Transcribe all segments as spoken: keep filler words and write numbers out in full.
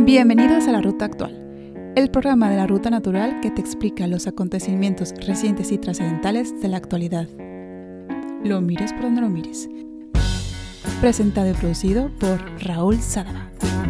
Bienvenidos a La Ruta Actual, el programa de la Ruta Natural que te explica los acontecimientos recientes y trascendentales de la actualidad. Lo mires por donde lo mires. Presentado y producido por Raúl Sadaba.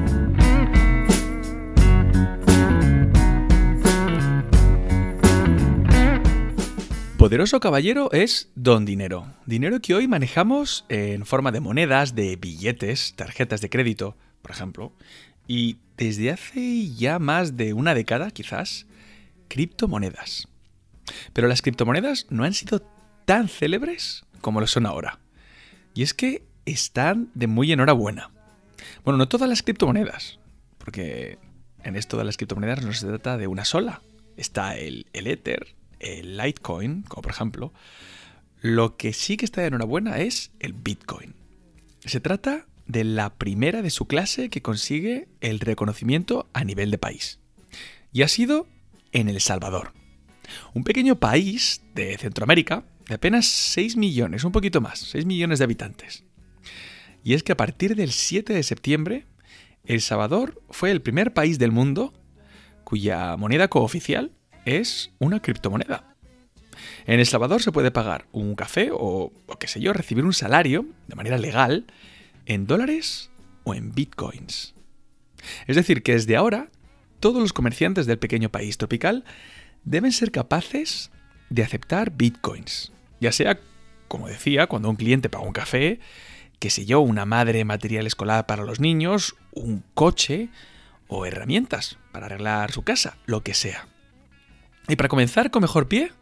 Poderoso caballero es Don Dinero. Dinero que hoy manejamos en forma de monedas, de billetes, tarjetas de crédito, por ejemplo. Y desde hace ya más de una década, quizás, criptomonedas. Pero las criptomonedas no han sido tan célebres como lo son ahora. Y es que están de muy enhorabuena. Bueno, no todas las criptomonedas, porque en esto de las criptomonedas no se trata de una sola. Está el, el Ether, el Litecoin, como por ejemplo. Lo que sí que está de enhorabuena es el Bitcoin. Se trata de la primera de su clase que consigue el reconocimiento a nivel de país. Y ha sido en El Salvador. Un pequeño país de Centroamérica de apenas seis millones, un poquito más, seis millones de habitantes. Y es que a partir del siete de septiembre, El Salvador fue el primer país del mundo cuya moneda cooficial es una criptomoneda. En El Salvador se puede pagar un café o, o qué sé yo, recibir un salario de manera legal en dólares o en bitcoins. Es decir, que desde ahora todos los comerciantes del pequeño país tropical deben ser capaces de aceptar bitcoins. Ya sea, como decía, cuando un cliente paga un café, qué sé yo, una madre material escolar para los niños, un coche o herramientas para arreglar su casa, lo que sea. Y para comenzar con mejor pie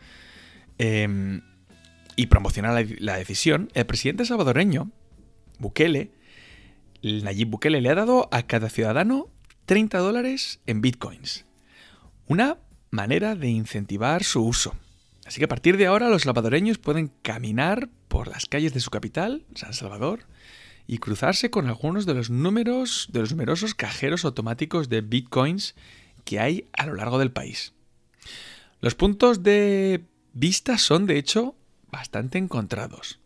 eh, y promocionar la, la decisión, el presidente salvadoreño, Bukele, Nayib Bukele, le ha dado a cada ciudadano treinta dólares en bitcoins. Una manera de incentivar su uso. Así que a partir de ahora los salvadoreños pueden caminar por las calles de su capital, San Salvador, y cruzarse con algunos de los números de los numerosos cajeros automáticos de bitcoins que hay a lo largo del país. Los puntos de vista son, de hecho, bastante encontrados.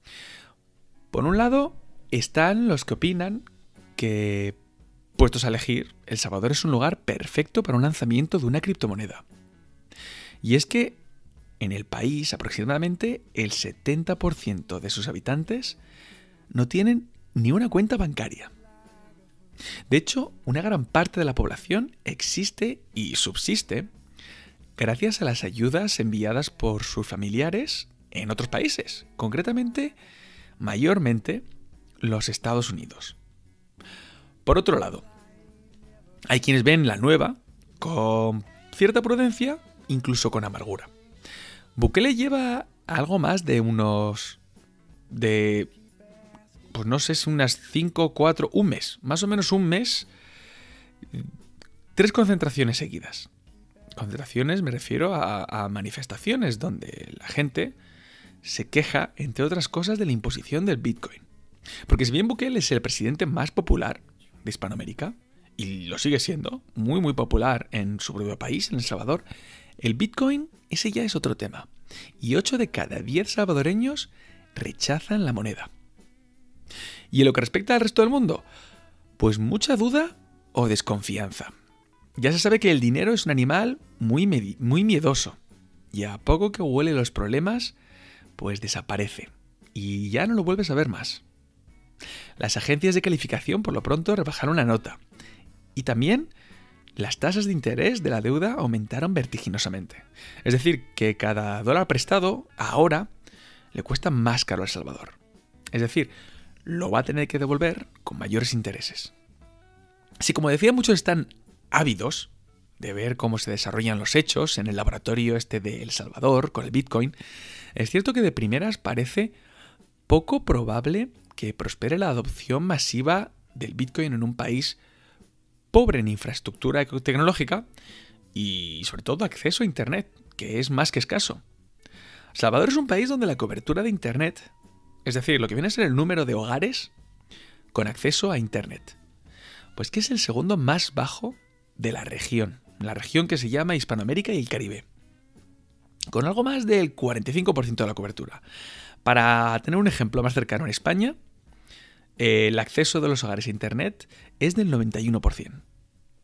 Por un lado, están los que opinan que, puestos a elegir, El Salvador es un lugar perfecto para un lanzamiento de una criptomoneda. Y es que en el país aproximadamente el setenta por ciento de sus habitantes no tienen ni una cuenta bancaria. De hecho, una gran parte de la población existe y subsiste gracias a las ayudas enviadas por sus familiares en otros países, concretamente, mayormente, los Estados Unidos. Por otro lado, hay quienes ven la nueva con cierta prudencia, incluso con amargura. Bukele lleva algo más de unos... de... pues no sé, si unas cinco, cuatro, un mes, más o menos un mes, tres concentraciones seguidas. Concentraciones me refiero a, a manifestaciones donde la gente se queja, entre otras cosas, de la imposición del Bitcoin. Porque si bien Bukele es el presidente más popular de Hispanoamérica, y lo sigue siendo, muy muy popular en su propio país, en El Salvador, el Bitcoin, ese ya es otro tema. Y ocho de cada diez salvadoreños rechazan la moneda. Y en lo que respecta al resto del mundo, pues mucha duda o desconfianza. Ya se sabe que el dinero es un animal muy, medi- muy miedoso. Y a poco que huele los problemas, pues desaparece. Y ya no lo vuelves a ver más. Las agencias de calificación por lo pronto rebajaron la nota. Y también las tasas de interés de la deuda aumentaron vertiginosamente. Es decir, que cada dólar prestado ahora le cuesta más caro a El Salvador. Es decir, lo va a tener que devolver con mayores intereses. Si, como decía, muchos están ávidos de ver cómo se desarrollan los hechos en el laboratorio este de El Salvador con el Bitcoin, es cierto que de primeras parece poco probable que prospere la adopción masiva del Bitcoin en un país pobre en infraestructura tecnológica y, sobre todo, acceso a Internet, que es más que escaso. El Salvador es un país donde la cobertura de Internet, es decir, lo que viene a ser el número de hogares con acceso a Internet, pues que es el segundo más bajo de la región, la región que se llama Hispanoamérica y el Caribe, con algo más del cuarenta y cinco por ciento de la cobertura. Para tener un ejemplo más cercano, en España, eh, el acceso de los hogares a Internet es del noventa y uno por ciento.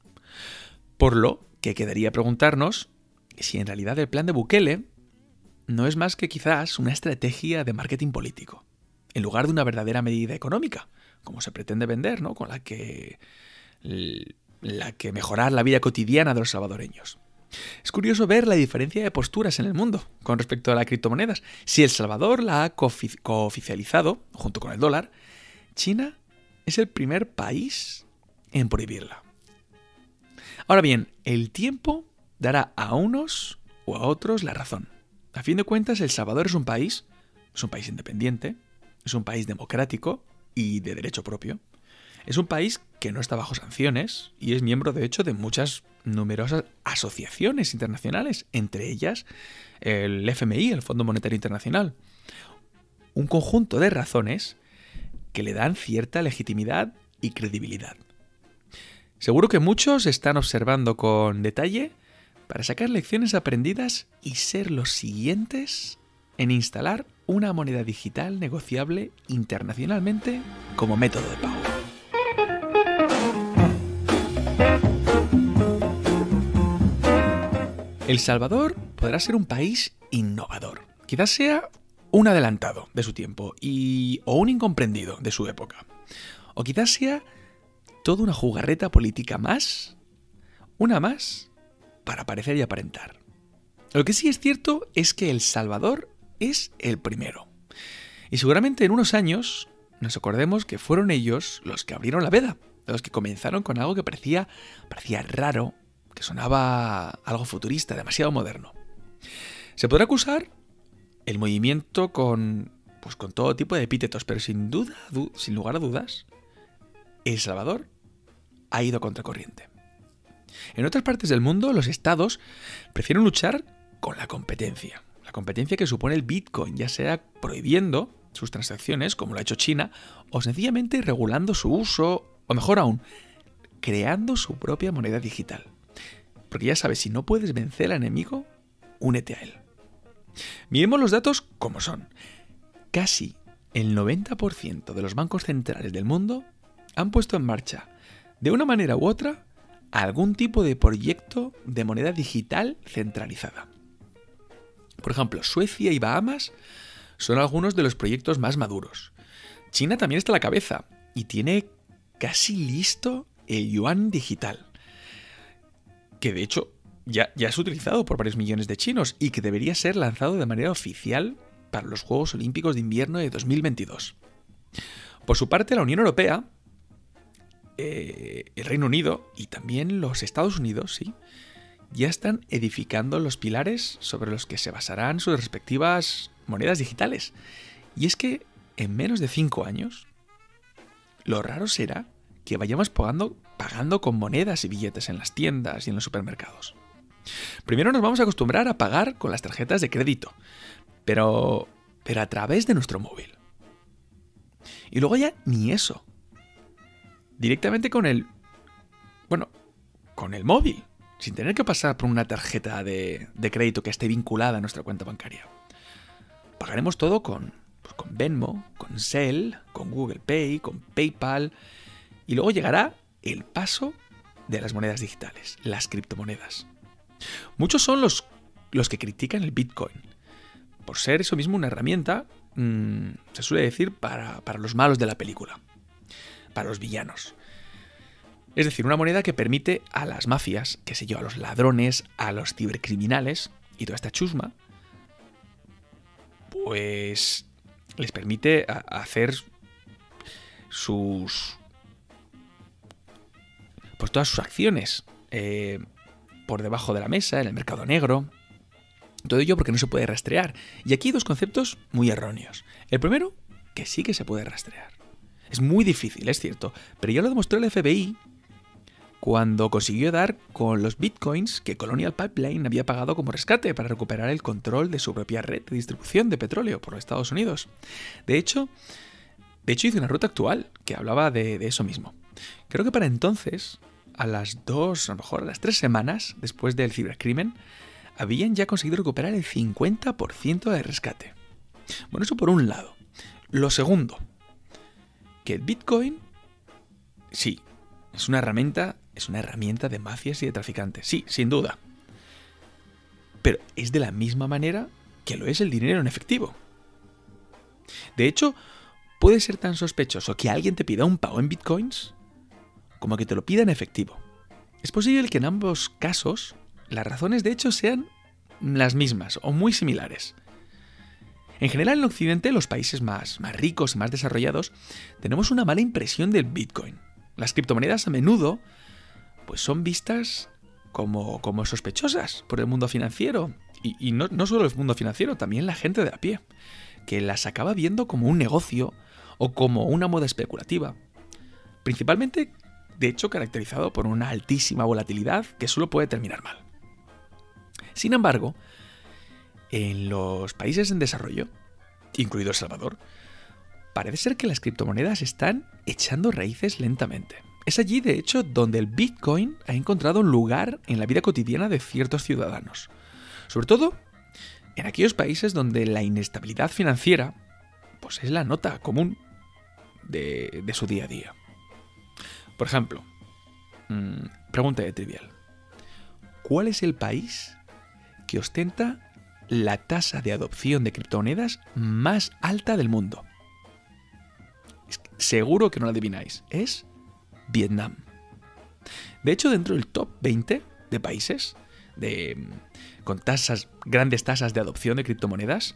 Por lo que quedaría preguntarnos si en realidad el plan de Bukele no es más que quizás una estrategia de marketing político, en lugar de una verdadera medida económica, como se pretende vender, ¿no? Con la que, la que mejorar la vida cotidiana de los salvadoreños. Es curioso ver la diferencia de posturas en el mundo con respecto a las criptomonedas. Si El Salvador la ha cooficializado, junto con el dólar, China es el primer país en prohibirla. Ahora bien, el tiempo dará a unos o a otros la razón. A fin de cuentas, El Salvador es un país, es un país independiente, es un país democrático y de derecho propio. Es un país que no está bajo sanciones y es miembro, de hecho, de muchas numerosas asociaciones internacionales, entre ellas el F M I, el Fondo Monetario Internacional. Un conjunto de razones que le dan cierta legitimidad y credibilidad. Seguro que muchos están observando con detalle para sacar lecciones aprendidas y ser los siguientes en instalar una moneda digital negociable internacionalmente como método de pago. El Salvador podrá ser un país innovador. Quizás sea un adelantado de su tiempo y, o un incomprendido de su época. O quizás sea toda una jugarreta política más, una más, para parecer y aparentar. Lo que sí es cierto es que El Salvador es el primero. Y seguramente en unos años nos acordemos que fueron ellos los que abrieron la veda, los que comenzaron con algo que parecía, parecía raro, que sonaba algo futurista, demasiado moderno. Se podrá acusar el movimiento con, pues con todo tipo de epítetos, pero sin duda, du- sin lugar a dudas, El Salvador ha ido a contracorriente. En otras partes del mundo, los estados prefieren luchar con la competencia. La competencia que supone el Bitcoin, ya sea prohibiendo sus transacciones, como lo ha hecho China, o sencillamente regulando su uso, o mejor aún, creando su propia moneda digital. Porque ya sabes, si no puedes vencer al enemigo, únete a él. Miremos los datos como son. Casi el noventa por ciento de los bancos centrales del mundo han puesto en marcha, de una manera u otra, algún tipo de proyecto de moneda digital centralizada. Por ejemplo, Suecia y Bahamas son algunos de los proyectos más maduros. China también está a la cabeza y tiene casi listo el yuan digital, que de hecho ya, ya es utilizado por varios millones de chinos y que debería ser lanzado de manera oficial para los Juegos Olímpicos de Invierno de dos mil veintidós. Por su parte, la Unión Europea, eh, el Reino Unido y también los Estados Unidos, sí, ya están edificando los pilares sobre los que se basarán sus respectivas monedas digitales. Y es que en menos de cinco años, lo raro será que vayamos pagando, pagando con monedas y billetes en las tiendas y en los supermercados. Primero nos vamos a acostumbrar a pagar con las tarjetas de crédito, pero, pero a través de nuestro móvil. Y luego ya ni eso. Directamente con el... Bueno, con el móvil, sin tener que pasar por una tarjeta de, de crédito que esté vinculada a nuestra cuenta bancaria. Pagaremos todo con, pues con Venmo, con Zelle, con Google Pay, con PayPal. Y luego llegará el paso de las monedas digitales, las criptomonedas. Muchos son los, los que critican el Bitcoin, por ser eso mismo una herramienta, mmm, se suele decir, para, para los malos de la película, para los villanos. Es decir, una moneda que permite a las mafias, qué sé yo, a los ladrones, a los cibercriminales y toda esta chusma, pues les permite a, a hacer sus... pues todas sus acciones eh, por debajo de la mesa, en el mercado negro. Todo ello porque no se puede rastrear. Y aquí hay dos conceptos muy erróneos. El primero, que sí que se puede rastrear. Es muy difícil, es cierto, pero ya lo demostró el F B I cuando consiguió dar con los bitcoins que Colonial Pipeline había pagado como rescate para recuperar el control de su propia red de distribución de petróleo por los Estados Unidos. De hecho, de hecho hizo una ruta actual que hablaba de, de eso mismo. Creo que para entonces, a las dos, a lo mejor a las tres semanas después del cibercrimen, habían ya conseguido recuperar el cincuenta por ciento de rescate. Bueno, eso por un lado. Lo segundo, que el Bitcoin, sí, Es una herramienta, es una herramienta de mafias y de traficantes. Sí, sin duda. Pero es de la misma manera que lo es el dinero en efectivo. De hecho, puede ser tan sospechoso que alguien te pida un pago en bitcoins como que te lo pida en efectivo. Es posible que en ambos casos las razones de hecho sean las mismas o muy similares. En general en Occidente, los países más, más ricos y más desarrollados, tenemos una mala impresión del bitcoin. Las criptomonedas a menudo pues son vistas como, como sospechosas por el mundo financiero. Y, y no, no solo el mundo financiero, también la gente de a pie, que las acaba viendo como un negocio o como una moda especulativa. Principalmente, de hecho, caracterizado por una altísima volatilidad que solo puede terminar mal. Sin embargo, en los países en desarrollo, incluido El Salvador, parece ser que las criptomonedas están echando raíces lentamente. Es allí, de hecho, donde el Bitcoin ha encontrado un lugar en la vida cotidiana de ciertos ciudadanos. Sobre todo en aquellos países donde la inestabilidad financiera pues es la nota común de, de su día a día. Por ejemplo, mmm, pregunta de trivial. ¿Cuál es el país que ostenta la tasa de adopción de criptomonedas más alta del mundo? Seguro que no lo adivináis. Es Vietnam. De hecho, dentro del top veinte de países de, con tasas, grandes tasas de adopción de criptomonedas,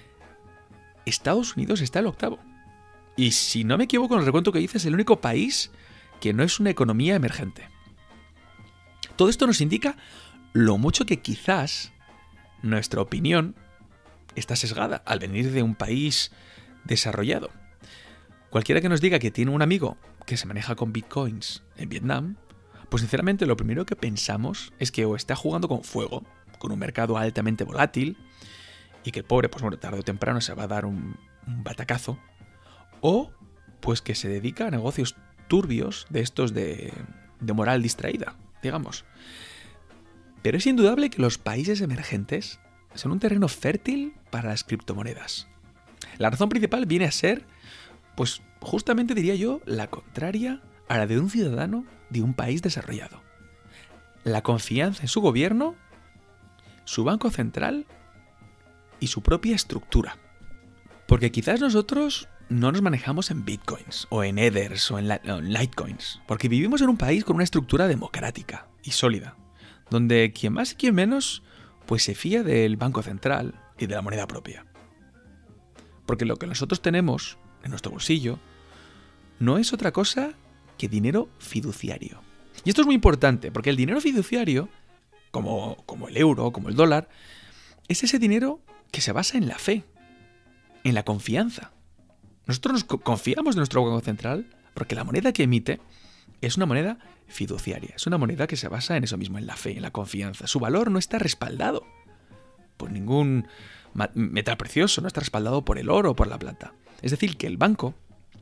Estados Unidos está el octavo. Y si no me equivoco en el recuento que hice, es el único país que no es una economía emergente. Todo esto nos indica lo mucho que quizás nuestra opinión está sesgada al venir de un país desarrollado. Cualquiera que nos diga que tiene un amigo que se maneja con bitcoins en Vietnam, pues sinceramente lo primero que pensamos es que o está jugando con fuego, con un mercado altamente volátil, y que el pobre, pues bueno, tarde o temprano se va a dar un, un batacazo, o pues que se dedica a negocios turbios de estos de, de moral distraída, digamos. Pero es indudable que los países emergentes son un terreno fértil para las criptomonedas. La razón principal viene a ser, pues justamente diría yo, la contraria a la de un ciudadano de un país desarrollado. La confianza en su gobierno, su banco central y su propia estructura. Porque quizás nosotros no nos manejamos en bitcoins, o en ethers, o en, la, o en litecoins, porque vivimos en un país con una estructura democrática y sólida, donde quien más y quien menos, pues se fía del banco central y de la moneda propia. Porque lo que nosotros tenemos en nuestro bolsillo no es otra cosa que dinero fiduciario. Y esto es muy importante, porque el dinero fiduciario, como, como el euro, como el dólar, es ese dinero que se basa en la fe, en la confianza. Nosotros nos confiamos en nuestro banco central porque la moneda que emite es una moneda fiduciaria. Es una moneda que se basa en eso mismo, en la fe, en la confianza. Su valor no está respaldado por ningún metal precioso, no está respaldado por el oro o por la plata. Es decir, que el banco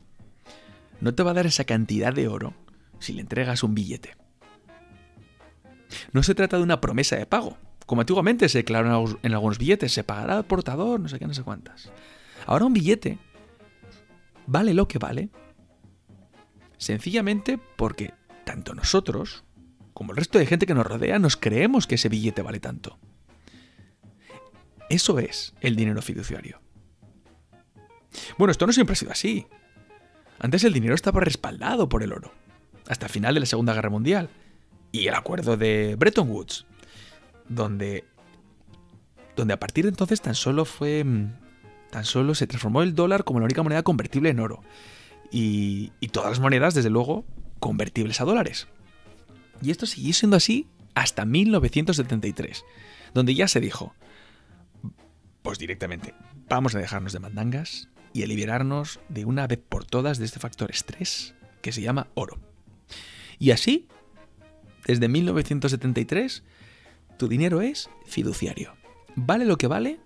no te va a dar esa cantidad de oro si le entregas un billete. No se trata de una promesa de pago, como antiguamente se declaró en algunos billetes, se pagará al portador, no sé qué, no sé cuántas. Ahora un billete vale lo que vale, sencillamente porque tanto nosotros como el resto de gente que nos rodea nos creemos que ese billete vale tanto. Eso es el dinero fiduciario. Bueno, esto no siempre ha sido así. Antes el dinero estaba respaldado por el oro, hasta el final de la Segunda Guerra Mundial y el acuerdo de Bretton Woods, donde, donde a partir de entonces tan solo fue, tan solo se transformó el dólar como la única moneda convertible en oro y, y todas las monedas, desde luego, convertibles a dólares. Y esto siguió siendo así hasta mil novecientos setenta y tres, donde ya se dijo, pues directamente, vamos a dejarnos de mandangas y a liberarnos de una vez por todas de este factor estrés que se llama oro. Y así, desde mil novecientos setenta y tres, tu dinero es fiduciario. Vale lo que vale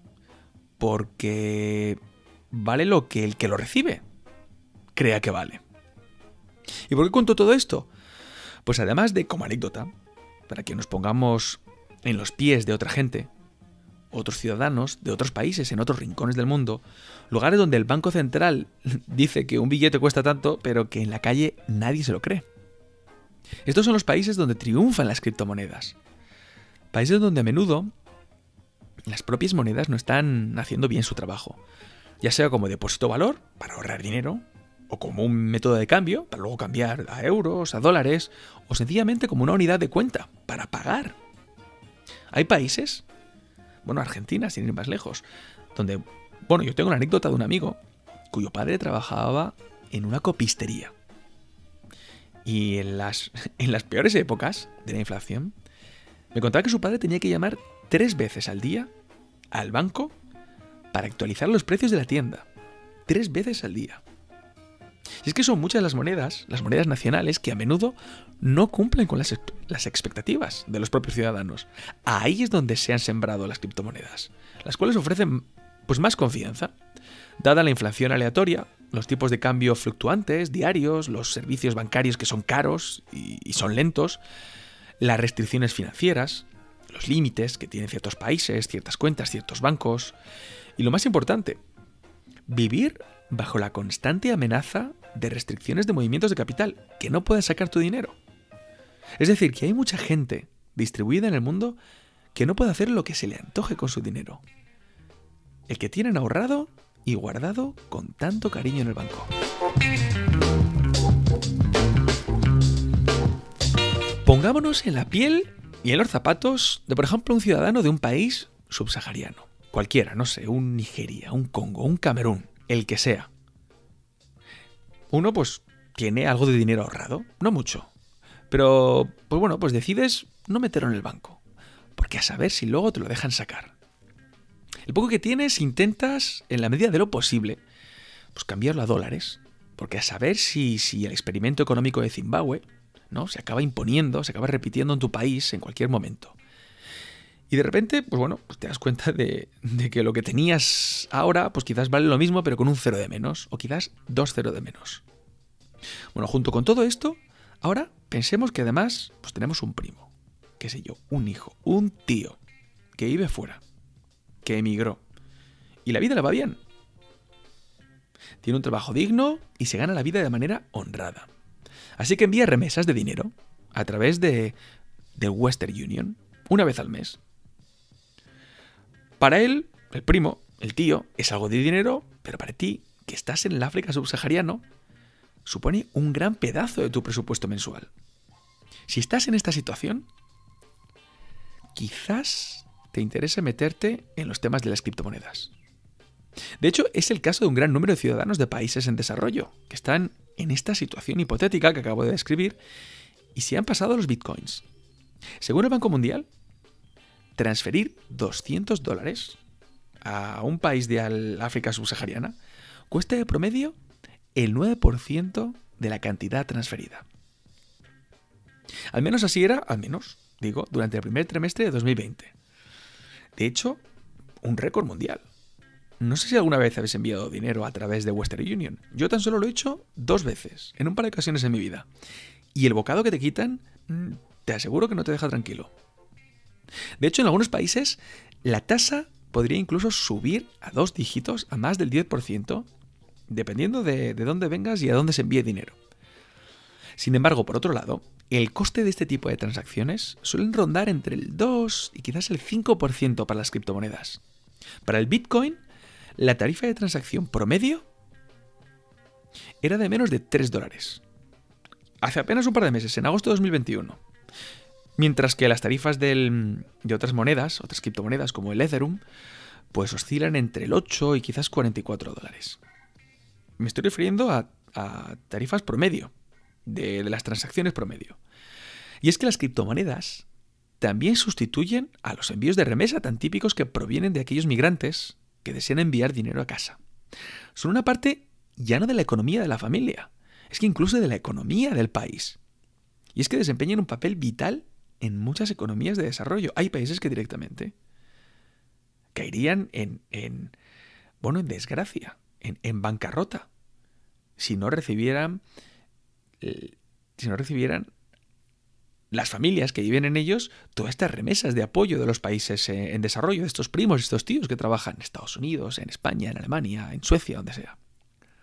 porque vale lo que el que lo recibe crea que vale. ¿Y por qué cuento todo esto? Pues además de como anécdota, para que nos pongamos en los pies de otra gente, otros ciudadanos de otros países, en otros rincones del mundo, lugares donde el Banco Central dice que un billete cuesta tanto, pero que en la calle nadie se lo cree. Estos son los países donde triunfan las criptomonedas. Países donde a menudo las propias monedas no están haciendo bien su trabajo. Ya sea como depósito de valor, para ahorrar dinero, o como un método de cambio, para luego cambiar a euros, a dólares, o sencillamente como una unidad de cuenta, para pagar. Hay países, bueno, Argentina, sin ir más lejos, donde, bueno, yo tengo una anécdota de un amigo cuyo padre trabajaba en una copistería. Y en las, en las peores épocas de la inflación, me contaba que su padre tenía que llamar tres veces al día al banco para actualizar los precios de la tienda. Tres veces al día. Y es que son muchas las monedas, las monedas nacionales, que a menudo no cumplen con las, las expectativas de los propios ciudadanos. Ahí es donde se han sembrado las criptomonedas, las cuales ofrecen pues más confianza. Dada la inflación aleatoria, los tipos de cambio fluctuantes, diarios, los servicios bancarios que son caros y, y son lentos, las restricciones financieras, los límites que tienen ciertos países, ciertas cuentas, ciertos bancos, y lo más importante, vivir bajo la constante amenaza de restricciones de movimientos de capital, que no puedes sacar tu dinero. Es decir, que hay mucha gente distribuida en el mundo que no puede hacer lo que se le antoje con su dinero. El que tienen ahorrado y guardado con tanto cariño en el banco. Pongámonos en la piel y en los zapatos de, por ejemplo, un ciudadano de un país subsahariano. Cualquiera, no sé, un Nigeria, un Congo, un Camerún, el que sea. Uno, pues, tiene algo de dinero ahorrado, no mucho. Pero, pues bueno, pues decides no meterlo en el banco. Porque a saber si luego te lo dejan sacar. El poco que tienes intentas, en la medida de lo posible, pues cambiarlo a dólares. Porque a saber si, si el experimento económico de Zimbabue, ¿no?, se acaba imponiendo, se acaba repitiendo en tu país en cualquier momento. Y de repente, pues bueno, pues te das cuenta de, de que lo que tenías ahora, pues quizás vale lo mismo, pero con un cero de menos. O quizás dos cero de menos. Bueno, junto con todo esto, ahora pensemos que además pues tenemos un primo, qué sé yo, un hijo, un tío, que vive fuera, que emigró. Y la vida le va bien. Tiene un trabajo digno y se gana la vida de manera honrada. Así que envía remesas de dinero a través de, de Western Union, una vez al mes. Para él, el primo, el tío, es algo de dinero, pero para ti, que estás en el África subsahariano, supone un gran pedazo de tu presupuesto mensual. Si estás en esta situación, quizás te interese meterte en los temas de las criptomonedas. De hecho, es el caso de un gran número de ciudadanos de países en desarrollo, que están en esta situación hipotética que acabo de describir y se han pasado a los bitcoins. Según el Banco Mundial, transferir doscientos dólares a un país de África subsahariana cuesta de promedio el nueve por ciento de la cantidad transferida. Al menos así era, al menos, digo, durante el primer trimestre de dos mil veinte. De hecho, un récord mundial. No sé si alguna vez habéis enviado dinero a través de Western Union. Yo tan solo lo he hecho dos veces, en un par de ocasiones en mi vida. Y el bocado que te quitan, te aseguro que no te deja tranquilo. De hecho, en algunos países, la tasa podría incluso subir a dos dígitos, a más del diez por ciento, dependiendo de, de dónde vengas y a dónde se envíe dinero. Sin embargo, por otro lado, el coste de este tipo de transacciones suelen rondar entre el dos y quizás el cinco por ciento para las criptomonedas. Para el Bitcoin, la tarifa de transacción promedio era de menos de tres dólares. Hace apenas un par de meses, en agosto de dos mil veintiuno. Mientras que las tarifas del, de otras monedas, otras criptomonedas como el Ethereum, pues oscilan entre el ocho y quizás cuarenta y cuatro dólares. Me estoy refiriendo a, a tarifas promedio, de, de las transacciones promedio. Y es que las criptomonedas también sustituyen a los envíos de remesa tan típicos que provienen de aquellos migrantes que desean enviar dinero a casa. Son una parte ya no de la economía de la familia, es que incluso de la economía del país. Y es que desempeñan un papel vital en muchas economías de desarrollo. Hay países que directamente caerían en, en bueno, en desgracia, en, en bancarrota, si no recibieran, eh, si no recibieran las familias que viven en ellos todas estas remesas de apoyo de los países eh, en desarrollo, de estos primos, estos tíos que trabajan en Estados Unidos, en España, en Alemania, en Suecia, donde sea.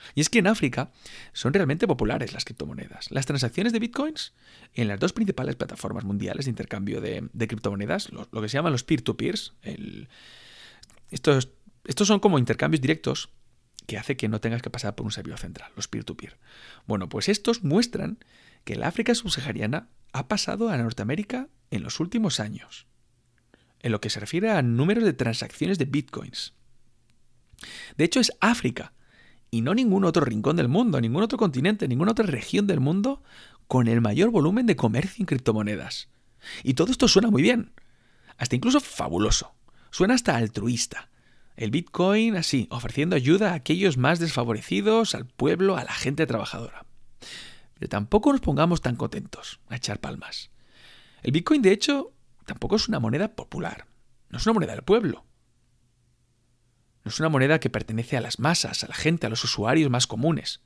Y es que en África son realmente populares las criptomonedas. Las transacciones de bitcoins en las dos principales plataformas mundiales de intercambio de, de criptomonedas, lo, lo que se llaman los peer-to-peers, el, estos, estos son como intercambios directos que hace que no tengas que pasar por un servidor central, los peer-to-peer. Bueno, pues estos muestran que la África subsahariana ha pasado a Norteamérica en los últimos años, en lo que se refiere a números de transacciones de bitcoins. De hecho, es África, y no ningún otro rincón del mundo, ningún otro continente, ninguna otra región del mundo con el mayor volumen de comercio en criptomonedas. Y todo esto suena muy bien, hasta incluso fabuloso. Suena hasta altruista. El Bitcoin así, ofreciendo ayuda a aquellos más desfavorecidos, al pueblo, a la gente trabajadora. Pero tampoco nos pongamos tan contentos a echar palmas. El Bitcoin, de hecho, tampoco es una moneda popular. No es una moneda del pueblo. No es una moneda que pertenece a las masas, a la gente, a los usuarios más comunes.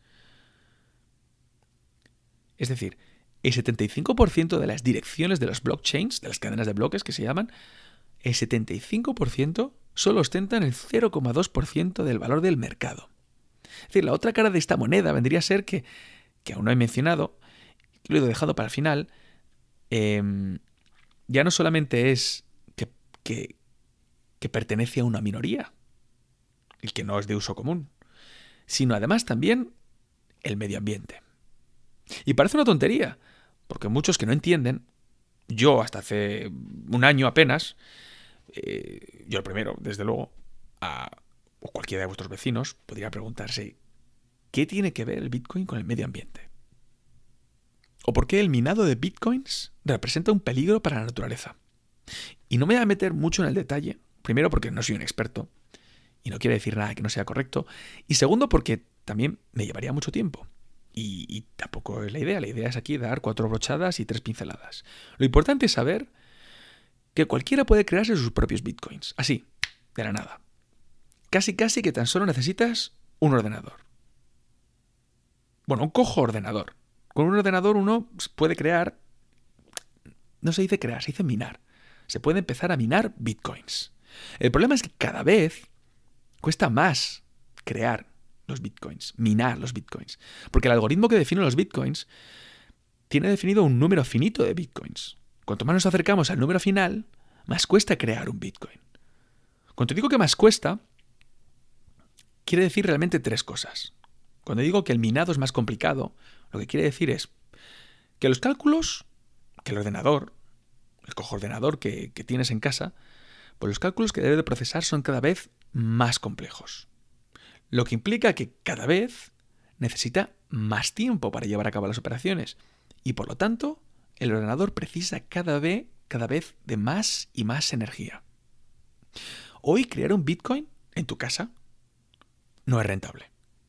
Es decir, el setenta y cinco por ciento de las direcciones de los blockchains, de las cadenas de bloques que se llaman, el setenta y cinco por ciento solo ostentan el cero coma dos por ciento del valor del mercado. Es decir, la otra cara de esta moneda vendría a ser que, que aún no he mencionado, lo he dejado para el final, eh, ya no solamente es que, que, que pertenece a una minoría, el que no es de uso común, sino además también el medio ambiente. Y parece una tontería, porque muchos que no entienden, yo hasta hace un año apenas, eh, yo el primero, desde luego, a, o cualquiera de vuestros vecinos, podría preguntarse, ¿qué tiene que ver el Bitcoin con el medio ambiente? ¿O por qué el minado de Bitcoins representa un peligro para la naturaleza? Y no me voy a meter mucho en el detalle, primero porque no soy un experto, y no quiere decir nada que no sea correcto. Y segundo, porque también me llevaría mucho tiempo. Y, y tampoco es la idea. La idea es aquí dar cuatro brochadas y tres pinceladas. Lo importante es saber que cualquiera puede crearse sus propios bitcoins. Así, de la nada. Casi casi que tan solo necesitas un ordenador. Bueno, un cojo ordenador. Con un ordenador uno puede crear... No se dice crear, se dice minar. Se puede empezar a minar bitcoins. El problema es que cada vez cuesta más crear los bitcoins, minar los bitcoins. Porque el algoritmo que define los bitcoins tiene definido un número finito de bitcoins. Cuanto más nos acercamos al número final, más cuesta crear un bitcoin. Cuando digo que más cuesta, quiere decir realmente tres cosas. Cuando digo que el minado es más complicado, lo que quiere decir es que los cálculos, que el ordenador, el cojo ordenador que, que tienes en casa, pues los cálculos que debe de procesar son cada vez más complejos. Lo que implica que cada vez necesita más tiempo para llevar a cabo las operaciones. Y por lo tanto, el ordenador precisa cada vez, cada vez de más y más energía. Hoy crear un Bitcoin en tu casa no es rentable.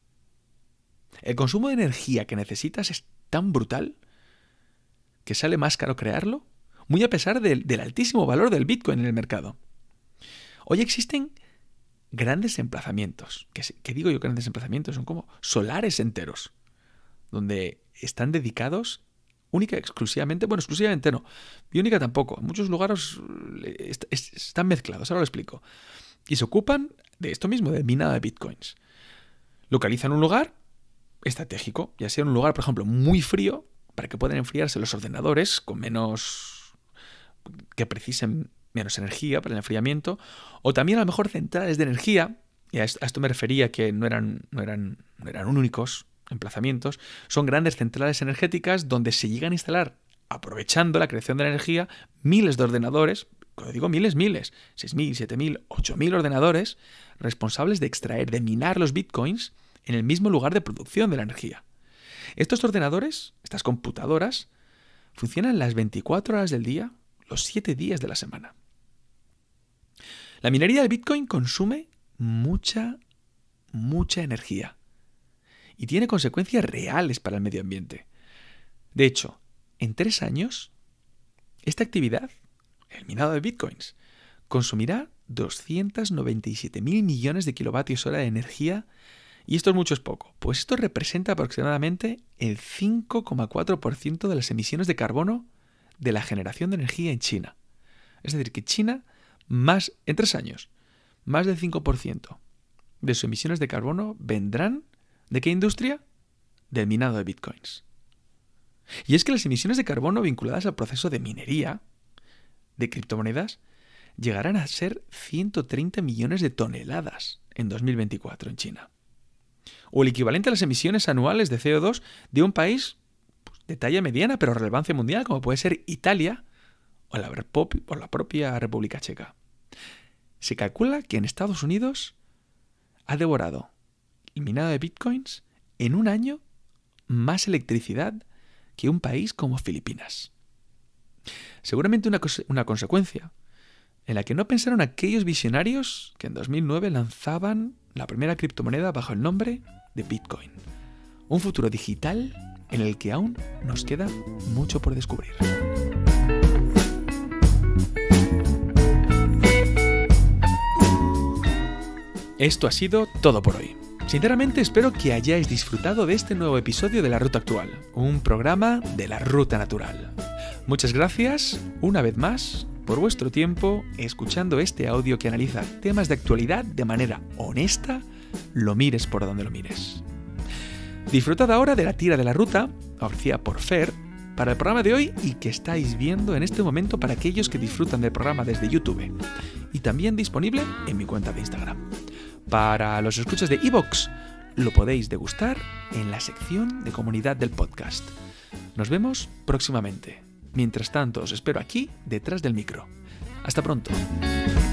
El consumo de energía que necesitas es tan brutal que sale más caro crearlo, muy a pesar del, del altísimo valor del Bitcoin en el mercado. Hoy existen grandes emplazamientos, que, que digo yo grandes emplazamientos, son como solares enteros, donde están dedicados única, exclusivamente, bueno, exclusivamente no, y única tampoco, en muchos lugares est- est- están mezclados, ahora lo explico, y se ocupan de esto mismo, de minado de bitcoins. Localizan un lugar estratégico, ya sea un lugar, por ejemplo, muy frío, para que puedan enfriarse los ordenadores con menos, que precisen menos energía para el enfriamiento, o también a lo mejor centrales de energía, y a esto me refería que no eran, no eran, no eran únicos emplazamientos, son grandes centrales energéticas donde se llegan a instalar, aprovechando la creación de la energía, miles de ordenadores, cuando digo miles, miles, seis mil, siete mil, ocho mil ordenadores, responsables de extraer, de minar los bitcoins en el mismo lugar de producción de la energía. Estos ordenadores, estas computadoras, funcionan las veinticuatro horas del día, los siete días de la semana. La minería del Bitcoin consume mucha, mucha energía y tiene consecuencias reales para el medio ambiente. De hecho, en tres años, esta actividad, el minado de Bitcoins, consumirá doscientos noventa y siete mil millones de kilovatios hora de energía, y esto es mucho, es poco. Pues esto representa aproximadamente el cinco coma cuatro por ciento de las emisiones de carbono de la generación de energía en China. Es decir, que China, más en tres años, más del cinco por ciento de sus emisiones de carbono vendrán ¿De qué industria? Del minado de bitcoins. Y es que las emisiones de carbono vinculadas al proceso de minería de criptomonedas llegarán a ser ciento treinta millones de toneladas en dos mil veinticuatro en China. O el equivalente a las emisiones anuales de C O dos de un país pues, de talla mediana pero relevancia mundial como puede ser Italia o la, o la propia República Checa. Se calcula que en Estados Unidos ha devorado el minado de bitcoins en un año más electricidad que un país como Filipinas. Seguramente una, una consecuencia en la que no pensaron aquellos visionarios que en dos mil nueve lanzaban la primera criptomoneda bajo el nombre de Bitcoin. Un futuro digital en el que aún nos queda mucho por descubrir. Esto ha sido todo por hoy. Sinceramente espero que hayáis disfrutado de este nuevo episodio de La Ruta Actual, un programa de la Ruta Natural. Muchas gracias, una vez más, por vuestro tiempo escuchando este audio que analiza temas de actualidad de manera honesta, lo mires por donde lo mires. Disfrutad ahora de la tira de la ruta, ofrecida por Fer, para el programa de hoy y que estáis viendo en este momento para aquellos que disfrutan del programa desde YouTube, y también disponible en mi cuenta de Instagram. Para los escuchas de iVoox, lo podéis degustar en la sección de comunidad del podcast. Nos vemos próximamente. Mientras tanto, os espero aquí, detrás del micro. Hasta pronto.